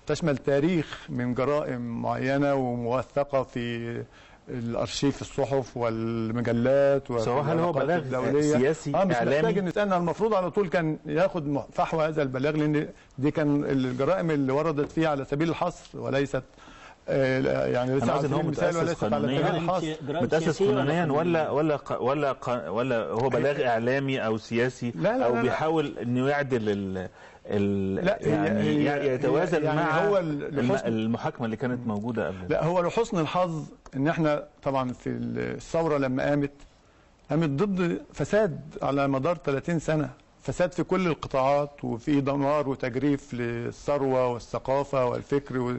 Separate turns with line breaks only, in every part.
تشمل تاريخ من جرائم معينة وموثقة في الارشيف الصحف والمجلات
هل هو بلاغ سياسي
مش
اعلامي؟
محتاج ان نسالنا، المفروض على طول كان ياخد فحوى هذا البلاغ، لان دي كان الجرائم اللي وردت فيه على سبيل الحصر وليست يعني ليس على سبيل المثال وليست على سبيل الحصر.
متأسس قانونيا ولا هو بلاغ اعلامي او سياسي؟ لا او بيحاول انه يعدل
لا
يعني يتوازن
يعني
مع
هو
المحاكمه اللي كانت موجوده قبل؟
لا، هو لحسن الحظ ان احنا طبعا في الثوره لما قامت ضد فساد على مدار 30 سنه، فساد في كل القطاعات، وفي دمار وتجريف للثروه والثقافه والفكر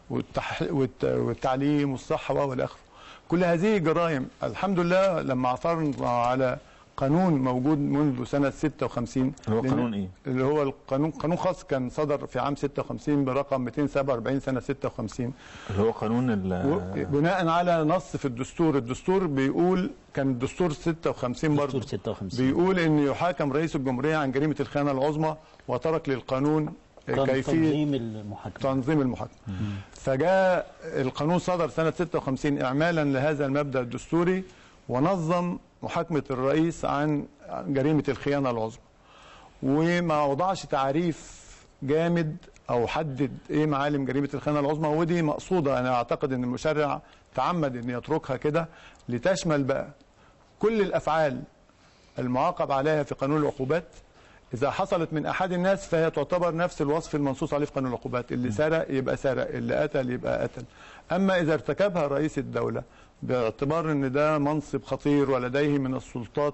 والتعليم والصحه والى اخره. كل هذه جرائم الحمد لله لما عثرنا على قانون موجود منذ سنة 56.
اللي هو قانون ايه؟
اللي هو قانون خاص كان صدر في عام 56 برقم 247 سنة 56،
اللي هو قانون
بناء على نص في الدستور. الدستور بيقول، كان الدستور 56 برضه بيقول ان يحاكم رئيس الجمهورية عن جريمة الخيانة العظمى، وترك للقانون كيفية تنظيم المحاكمة. فجاء القانون صدر سنة 56 إعمالا لهذا المبدأ الدستوري، ونظم محاكمة الرئيس عن جريمة الخيانة العظمى، وما وضعش تعريف جامد أو حدد إيه معالم جريمة الخيانة العظمى، ودي مقصودة. أنا أعتقد أن المشرع تعمد أن يتركها كده لتشمل بقى كل الأفعال المعاقب عليها في قانون العقوبات. إذا حصلت من أحد الناس فهي تعتبر نفس الوصف المنصوص عليه في قانون العقوبات، اللي سرق يبقى سرق، اللي قتل يبقى قتل. أما إذا ارتكبها رئيس الدولة باعتبار أن ده منصب خطير ولديه من السلطات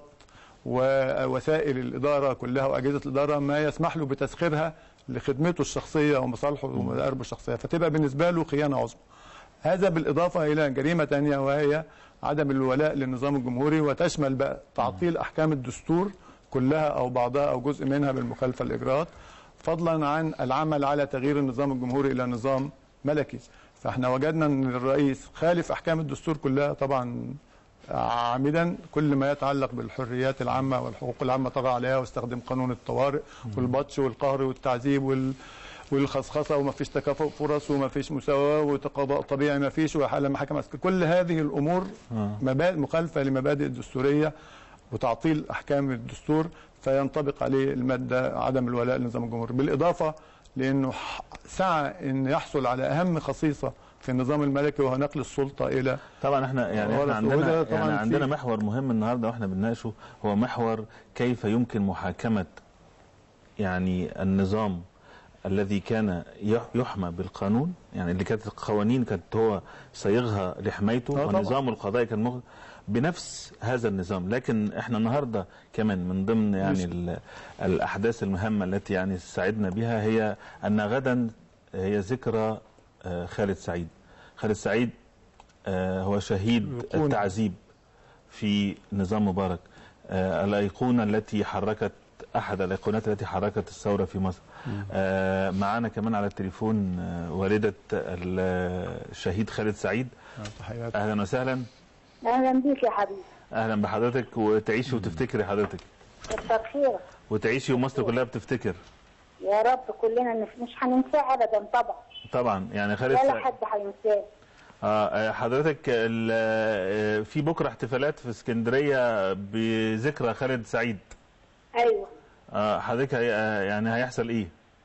ووسائل الإدارة كلها وأجهزة الإدارة ما يسمح له بتسخيرها لخدمته الشخصية ومصالحه ومآربه الشخصية، فتبقى بالنسبة له خيانة عظمى. هذا بالإضافة إلى جريمة ثانية وهي عدم الولاء للنظام الجمهوري، وتشمل بقى تعطيل أحكام الدستور كلها أو بعضها أو جزء منها بالمخالفة الإجراءات، فضلا عن العمل على تغيير النظام الجمهوري إلى نظام ملكي. فاحنا وجدنا ان الرئيس خالف احكام الدستور كلها طبعا عامدا، كل ما يتعلق بالحريات العامه والحقوق العامه طغى عليها، واستخدم قانون الطوارئ والبطش والقهر والتعذيب والخصخصه، وما فيش تكافؤ فرص، وما فيش مساواه، وقضاء طبيعي ما فيش، وحاله محاكم عسكريه. كل هذه الامور مخالفه لمبادئ الدستوريه وتعطيل احكام الدستور، فينطبق عليه الماده عدم الولاء للنظام الجمهوري. بالاضافه لانه سعى ان يحصل على اهم خصيصه في النظام الملكي، وهو نقل السلطه الى
طبعا احنا عندنا محور مهم النهارده واحنا بنناقشه، هو محور كيف يمكن محاكمه يعني النظام الذي كان يحمى بالقانون، يعني اللي كانت القوانين كانت هو صيغها لحمايته، والنظام القضائي كان بنفس هذا النظام. لكن احنا النهارده كمان من ضمن يعني الاحداث المهمه التي يعني سعدنا بها هي ان غدا هي ذكرى خالد سعيد. خالد سعيد هو شهيد التعذيب في نظام مبارك، الايقونه التي حركت، احد الايقونات التي حركت الثوره في مصر. معانا كمان على التليفون والده الشهيد خالد سعيد. اهلا وسهلا.
اهلا بيك يا حبيبي.
اهلا بحضرتك، وتعيشي وتفتكري حضرتك.
كتر خيرك.
وتعيشي ومصر كلها بتفتكر.
يا رب كلنا مش هننساه ابدا طبعا.
طبعا يعني خالد
ولا حد هينساه.
حضرتك في بكره احتفالات في اسكندريه بذكرى خالد سعيد.
ايوه.
حضرتك يعني هيحصل ايه؟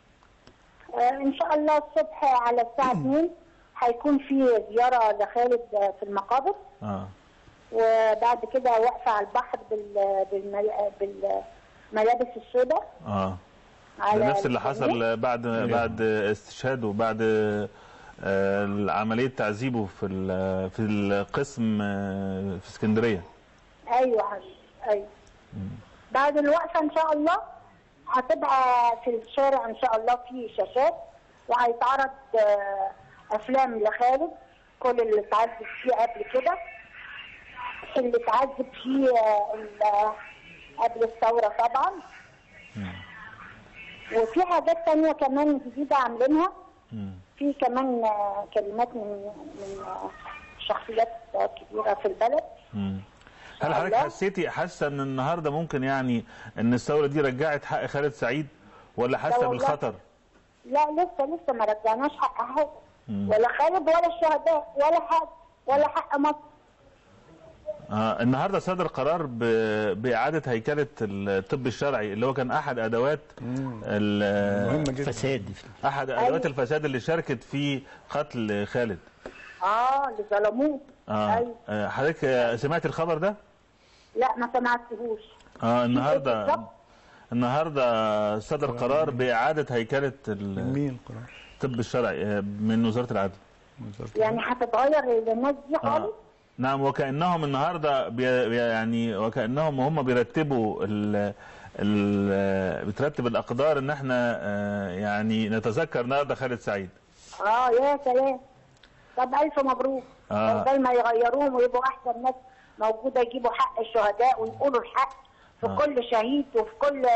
ان شاء الله الصبح على الساعه 2 هيكون في زياره لخالد في المقابر. وبعد كده وقفه على البحر بالملابس السوداء.
ده نفس اللي حصل بعد استشهاده، بعد عمليه تعذيبه في القسم في اسكندريه.
ايوه حبيبي ايوه. بعد الوقفه ان شاء الله هتبقى في الشارع ان شاء الله في شاشات، وهيتعرض افلام لخالد، كل اللي اتعذب فيه قبل كده، اللي اتعذب فيه قبل الثوره طبعا. وفي حاجات تانية كمان جديده عاملينها، في كمان كلمات من شخصيات كبيره في البلد.
هل حضرتك حاسه ان النهارده ممكن يعني ان الثوره دي رجعت حق خالد سعيد، ولا حاسه بالخطر؟
لا لسه ما رجعناش حق حاجه، ولا خالد ولا الشهداء ولا حاجه ولا حق مصر.
النهارده صدر قرار بإعادة هيكلة الطب الشرعي اللي هو كان أحد أدوات
الفساد،
أحد أدوات الفساد اللي شاركت في قتل خالد.
اللي ظلموه.
أيوه. حضرتك سمعت الخبر ده؟
لا ما سمعتهوش.
النهارده صدر قرار بإعادة هيكلة
مين القرار؟
الطب الشرعي من وزارة العدل.
يعني هتتغير للناس دي خالص؟
نعم، وكأنهم النهارده يعني وكأنهم هم بيرتبوا بترتب الأقدار إن احنا يعني نتذكر النهارده خالد سعيد.
يا سلام. طب ألف مبروك. عقبال ما يغيروهم ويبقوا أحسن ناس موجودة، يجيبوا حق الشهداء ويقولوا الحق في كل شهيد وفي كل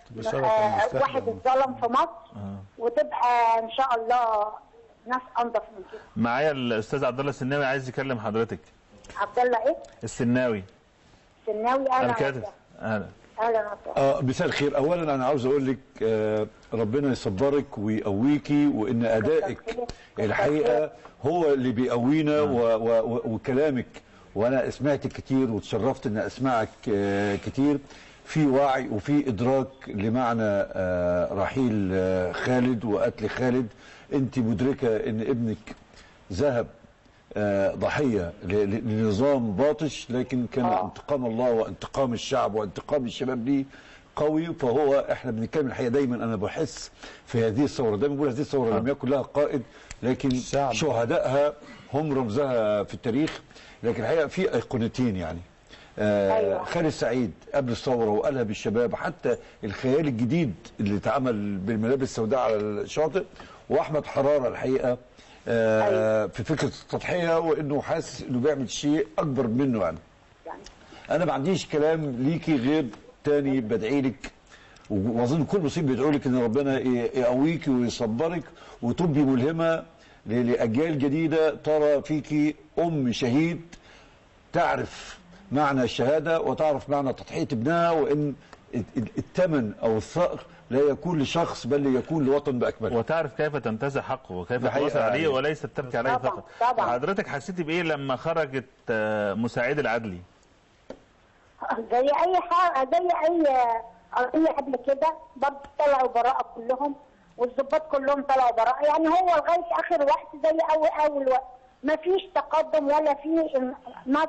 واحد اتظلم في مصر، وتبقى إن شاء الله ناس أنظف من كده.
معايا الأستاذ عبد الله السناوي عايز يكلم حضرتك.
عبد الله ايه؟
السناوي.
اهلا
الكاتب.
اهلا وسهلا.
مساء الخير. اولا انا عاوز اقول لك ربنا يصبرك ويقويكي، وان ادائك الحقيقه هو اللي بيقوينا وكلامك، وانا سمعتك كتير وتشرفت ان اسمعك كتير، في وعي وفي ادراك لمعنى رحيل خالد وقتل خالد. انت مدركه ان ابنك ذهب ضحية لنظام باطش، لكن كان انتقام الله وانتقام الشعب وانتقام الشباب ليه قوي. فهو احنا بنتكلم الحقيقة دايما، انا بحس في هذه الثورة دايما بقول هذه الثورة لم يكن لها قائد، لكن شهدائها هم رمزها في التاريخ. لكن الحقيقة في ايقونتين يعني خالد سعيد قبل الثورة وقالها بالشباب، حتى الخيال الجديد اللي اتعمل بالملابس السوداء على الشاطئ، واحمد حرارة الحقيقة في فكرة التضحية، وانه حاسس انه بيعمل شيء اكبر منه. يعني انا ما عنديش كلام ليكي غير تاني بدعي لك، واظن كل مصيب بيدعوا لك ان ربنا يقويكي ويصبرك وتبقي ملهمة لاجيال جديدة ترى فيكي ام شهيد تعرف معنى الشهادة وتعرف معنى تضحية ابنها، وان الثمن او الثأر لا يكون لشخص بل يكون لوطن باكمله،
وتعرف كيف تنتزع حقه وكيف تواصل عليه وليست تبكي عليه فقط. حضرتك حسيتي بايه لما خرجت مساعد العدلي؟
زي اي حاجه، زي اي قضيه قبل كده برضه طلعوا براءه كلهم، والضباط كلهم طلعوا براءه. يعني هو لغايه اخر وقت زي اول وقت ما فيش تقدم ولا في نص.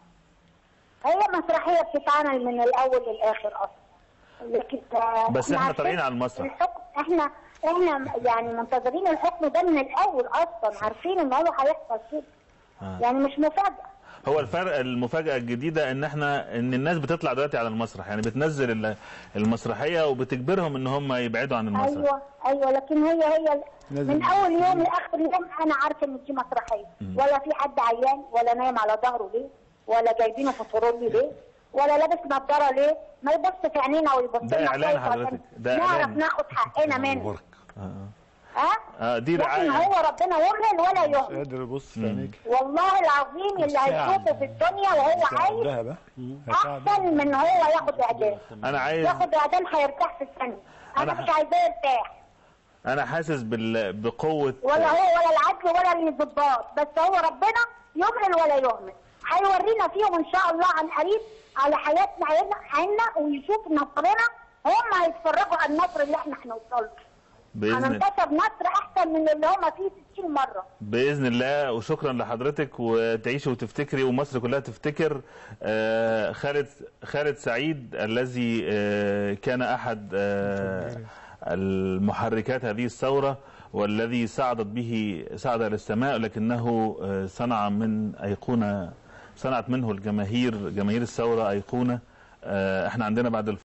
هي مسرحيه بتتعمل من الاول للاخر اصلا. لكن
بس احنا طالعين على المسرح.
الحكم احنا يعني منتظرين الحكم ده من الاول اصلا، عارفين ان هو هيحصل كده. يعني مش مفاجاه.
هو الفرق المفاجاه الجديده ان الناس بتطلع دلوقتي على المسرح، يعني بتنزل المسرحيه وبتجبرهم ان هم يبعدوا عن المسرح.
ايوه لكن هي من اول يوم لاخر يوم انا عارفه ان دي مسرحيه، ولا في حد عيان ولا نايم على ظهره ليه، ولا جايبينه فوتورولي ليه، ولا لابس نظاره ليه، ما يبص في عينينا ويبص
لنا. ده اعلان حضرتك، ده
نعرف ناخد حقنا منه.
دي رعايه.
لكن هو ربنا يمهل ولا يهمل.
قادر يبص في عينيك.
والله العظيم اللي هيشوفه في الدنيا وهو عايش احسن من هو ياخد اعدام.
انا عايز
ياخد اعدام هيرتاح في الثانيه. انا مش عايزاه يرتاح.
انا حاسس بقوه،
ولا هو ولا العدل ولا الضباط، بس هو ربنا يمهل ولا يهمل. هيورينا فيهم ان شاء الله عن قريب على حياتنا عنا، ويشوف نصرنا. هم هيتفرجوا على النصر اللي احنا هنوصل له. هننتصر نصر احسن من اللي هم فيه 60 مره
باذن الله. وشكرا لحضرتك، وتعيشي وتفتكري ومصر كلها تفتكر خالد سعيد الذي كان احد المحركات هذه الثوره، والذي صعد للسماء، لكنه صنعت منه جماهير الثوره ايقونه. احنا عندنا بعد